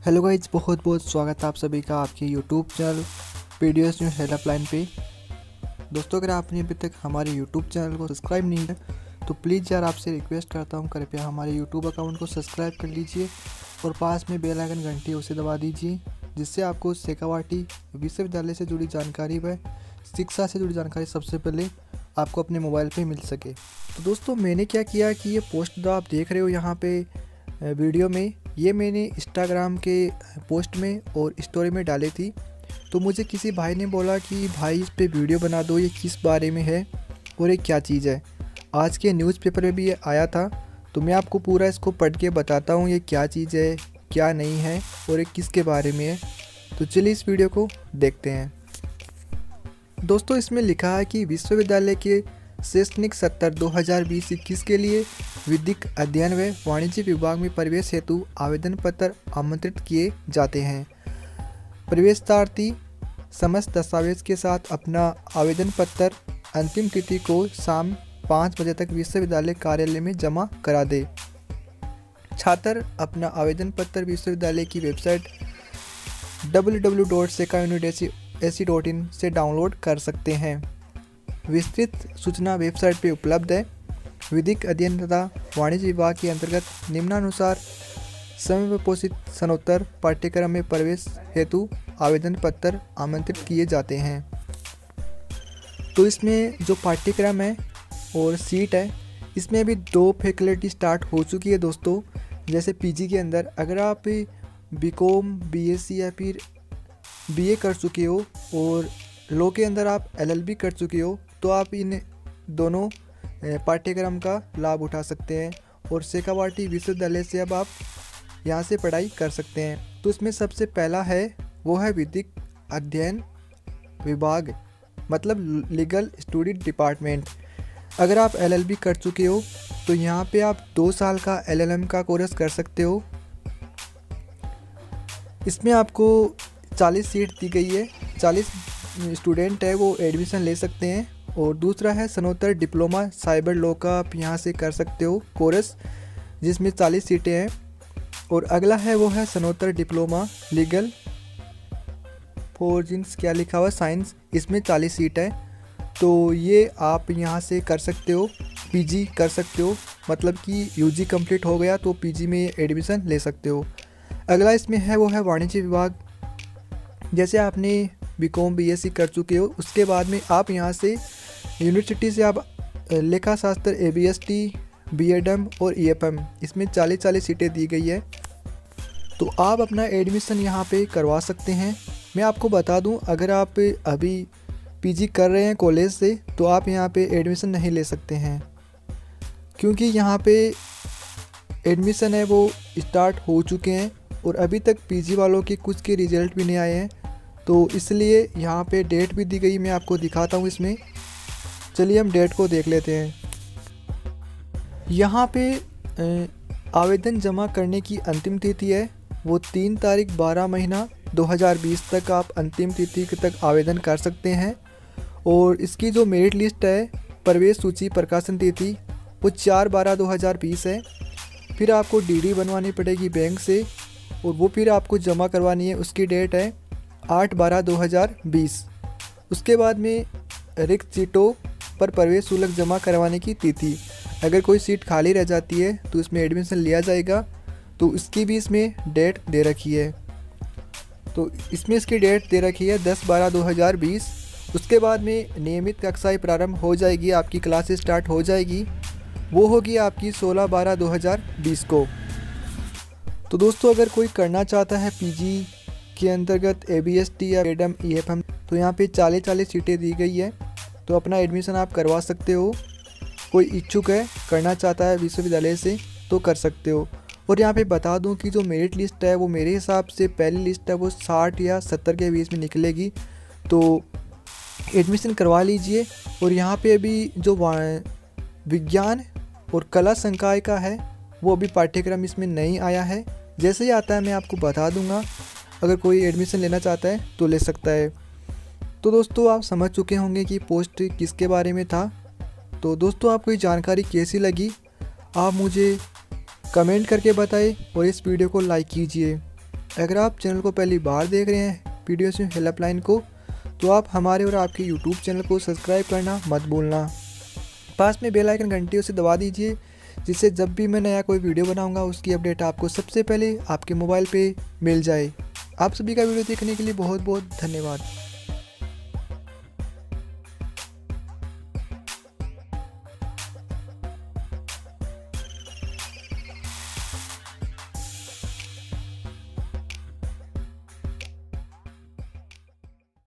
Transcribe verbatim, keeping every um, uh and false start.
Hello guys, बहुत बहुत स्वागत है आप सभी का आपके YouTube channel PDS new helpline पे। दोस्तों, अगर आपने अभी तक हमारे यूट्यूब चैनल को सब्सक्राइब नहीं किया तो प्लीज़ यार आपसे रिक्वेस्ट करता हूँ, कृपया हमारे यूट्यूब अकाउंट को सब्सक्राइब कर लीजिए और पास में बेल आइकन घंटी है उसे दबा दीजिए, जिससे आपको शेखावाटी विश्वविद्यालय से जुड़ी जानकारी व शिक्षा से जुड़ी जानकारी सबसे पहले आपको अपने मोबाइल पर मिल सके। तो दोस्तों, मैंने क्या किया कि ये पोस्ट जो आप देख रहे हो यहाँ पे वीडियो में, ये मैंने इंस्टाग्राम के पोस्ट में और स्टोरी में डाली थी। तो मुझे किसी भाई ने बोला कि भाई इस पे वीडियो बना दो, ये किस बारे में है और ये क्या चीज़ है। आज के न्यूज़पेपर में भी ये आया था, तो मैं आपको पूरा इसको पढ़ के बताता हूँ ये क्या चीज़ है, क्या नहीं है और ये किसके बारे में है। तो चलिए इस वीडियो को देखते हैं। दोस्तों, इसमें लिखा है कि विश्वविद्यालय के शैक्षणिक सत्र दो हज़ार बीस इक्कीस के लिए विधिक अध्ययन व वाणिज्य विभाग में प्रवेश हेतु आवेदन पत्र आमंत्रित किए जाते हैं। प्रवेशार्थी समस्त दस्तावेज के साथ अपना आवेदन पत्र अंतिम तिथि को शाम पाँच बजे तक विश्वविद्यालय कार्यालय में जमा करा दे। छात्र अपना आवेदन पत्र विश्वविद्यालय की website W W W dot Shekha university dot in से डाउनलोड कर सकते हैं। विस्तृत सूचना वेबसाइट पर उपलब्ध है। विधिक अध्ययन तथा वाणिज्य विभाग के अंतर्गत निम्नानुसार समयपोषित स्नातकोत्तर पाठ्यक्रम में प्रवेश हेतु आवेदन पत्र आमंत्रित किए जाते हैं। तो इसमें जो पाठ्यक्रम है और सीट है, इसमें अभी दो फैकल्टी स्टार्ट हो चुकी है दोस्तों। जैसे पीजी के अंदर अगर आप बीकॉम, बीएससी या फिर बीए कर चुके हो और लॉ के अंदर आप एलएलबी कर चुके हो, तो आप इन दोनों पाठ्यक्रम का लाभ उठा सकते हैं और शेखावाटी विश्वविद्यालय से अब आप यहाँ से पढ़ाई कर सकते हैं। तो इसमें सबसे पहला है वो है विधिक अध्ययन विभाग, मतलब लीगल स्टडी डिपार्टमेंट। अगर आप एलएलबी कर चुके हो तो यहाँ पे आप दो साल का एलएलएम का कोर्स कर सकते हो। इसमें आपको चालीस सीट दी गई है, चालीस स्टूडेंट है वो एडमिशन ले सकते हैं। और दूसरा है स्नातकोत्तर डिप्लोमा साइबर लॉ का, आप यहाँ से कर सकते हो कोर्स, जिसमें चालीस सीटें हैं। और अगला है वो है स्नातकोत्तर डिप्लोमा लीगल फोरेंसिक्स, क्या लिखा हुआ साइंस, इसमें चालीस सीट है। तो ये आप यहाँ से कर सकते हो, पीजी कर सकते हो, मतलब कि यूजी कंप्लीट हो गया तो पीजी में एडमिशन ले सकते हो। अगला इसमें है वो है वाणिज्य विभाग। जैसे आपने बीकॉम बीएससी कर चुके हो, उसके बाद में आप यहाँ से यूनिवर्सिटी से आप लेखा शास्त्र, एबीएसटी, बीएडएम और ईएफएम, इसमें चालीस चालीस सीटें दी गई है। तो आप अपना एडमिशन यहाँ पे करवा सकते हैं। मैं आपको बता दूं, अगर आप अभी पीजी कर रहे हैं कॉलेज से तो आप यहाँ पे एडमिशन नहीं ले सकते हैं, क्योंकि यहाँ पे एडमिशन है वो स्टार्ट हो चुके हैं और अभी तक पीजी वालों के कुछ के रिजल्ट भी नहीं आए हैं। तो इसलिए यहाँ पे डेट भी दी गई, मैं आपको दिखाता हूँ इसमें। चलिए हम डेट को देख लेते हैं। यहाँ पे आवेदन जमा करने की अंतिम तिथि है वो तीन तारीख बारह महीना दो हज़ार बीस तक आप अंतिम तिथि तक आवेदन कर सकते हैं। और इसकी जो मेरिट लिस्ट है, प्रवेश सूची प्रकाशन तिथि वो चार बारह दो हज़ार बीस है। फिर आपको डीडी बनवानी पड़ेगी बैंक से और वो फिर आपको जमा करवानी है, उसकी डेट है आठ बारह दो हज़ार बीस। उसके बाद में रिक्त सीटों पर प्रवेश शुल्क जमा करवाने की तिथि, अगर कोई सीट खाली रह जाती है तो इसमें एडमिशन लिया जाएगा, तो इसकी भी इसमें डेट दे रखी है। तो इसमें इसकी डेट दे रखी है दस बारह दो हज़ार बीस। उसके बाद में नियमित कक्षाएं प्रारंभ हो जाएगी, आपकी क्लासेस स्टार्ट हो जाएगी, वो होगी आपकी सोलह बारह दो हज़ार बीस को। तो दोस्तों, अगर कोई करना चाहता है पीजी के अंतर्गत एबीएसटी या एडम ईएफएम, तो यहाँ पे चालीस चालीस सीटें दी गई है, तो अपना एडमिशन आप करवा सकते हो। कोई इच्छुक है, करना चाहता है विश्वविद्यालय से, तो कर सकते हो। और यहाँ पे बता दूँ कि जो मेरिट लिस्ट है वो मेरे हिसाब से पहली लिस्ट है वो साठ या सत्तर के बीच में निकलेगी, तो एडमिशन करवा लीजिए। और यहाँ पे अभी जो विज्ञान और कला संकाय का है वो अभी पाठ्यक्रम इसमें नहीं आया है, जैसे ही आता है मैं आपको बता दूंगा। अगर कोई एडमिशन लेना चाहता है तो ले सकता है। तो दोस्तों, आप समझ चुके होंगे कि पोस्ट किसके बारे में था। तो दोस्तों, आपको ये जानकारी कैसी लगी आप मुझे कमेंट करके बताएं और इस वीडियो को लाइक कीजिए। अगर आप चैनल को पहली बार देख रहे हैं पीडीएस न्यू हेल्पलाइन को, तो आप हमारे और आपके यूट्यूब चैनल को सब्सक्राइब करना मत भूलना। पास में बेल आइकन घंटी उसे दबा दीजिए, जिससे जब भी मैं नया कोई वीडियो बनाऊंगा उसकी अपडेट आपको सबसे पहले आपके मोबाइल पे मिल जाए। आप सभी का वीडियो देखने के लिए बहुत बहुत धन्यवाद।